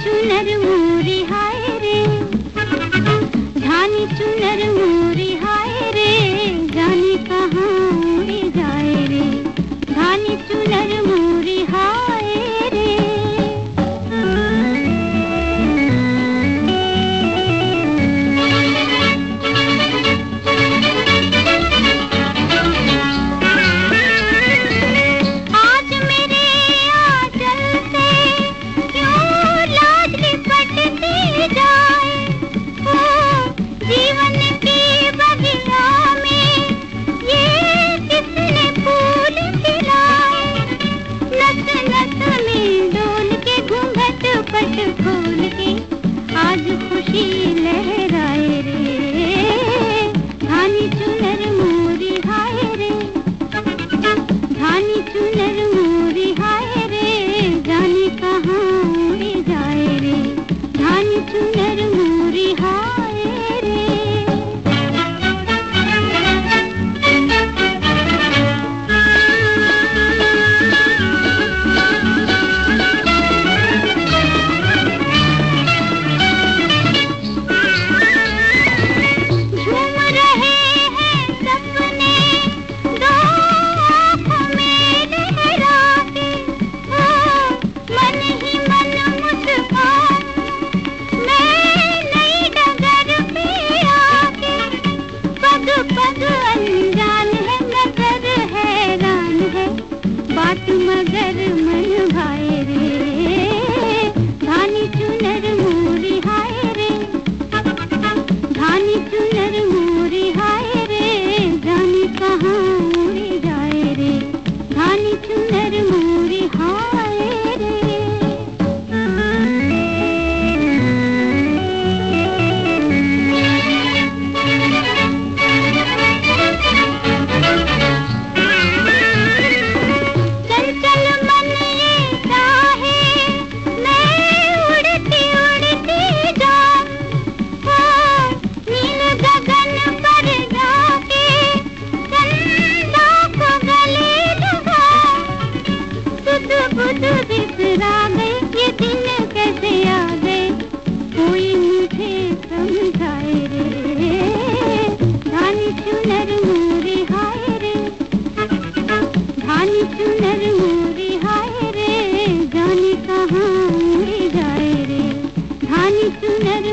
चुनर मोरी हाय रे, धानी चुनर मोरी हाय रे, जाने कहाँ उड़े जाए रे, धानी चुनर मोरी हाय रे। आज मेरे आंचल से क्यों लाज लिपटती जाए, ओ जीवन की बगिया में ये किसने फूल खिलाए, नस नस में डोल के घूंघट पट खोल के आज खुशी लहराए रे, धानी चुनर मोरी हाय रे, धानी चुनर मोरी हाय रे, जाने कहाँ उड़े जाए रे, धानी चुनर मोरी हाय रे। झूम रहे हैं सपने दो आँखों में लहरा के, ओ मन ही मन मुस्कान मैं नई डगर पे आके, पग पग अनजान है नजर हैरान है, बात मगर मन भाए रे, धानी चुनर मोरी हाय रे, धानी चुनर मोरी हाय रे, जाने कहाँ उड़े जाए रे, धानी चुनर मोरी हाय रे। चंचल मन ये चाहे मैं उड़ती उड़ती जाऊं, ओ नील गगन पर जाके चंदा को गले लगाऊं, सुध बुध बिसरा गए ये दिन कैसे आ गए, कोई मुझे समझाए रे, धानी चुनर मोरी हाय रे, धानी चुनर मोरी हाय रे, जाने कहाँ उड़े जाए रे, धानी चुनर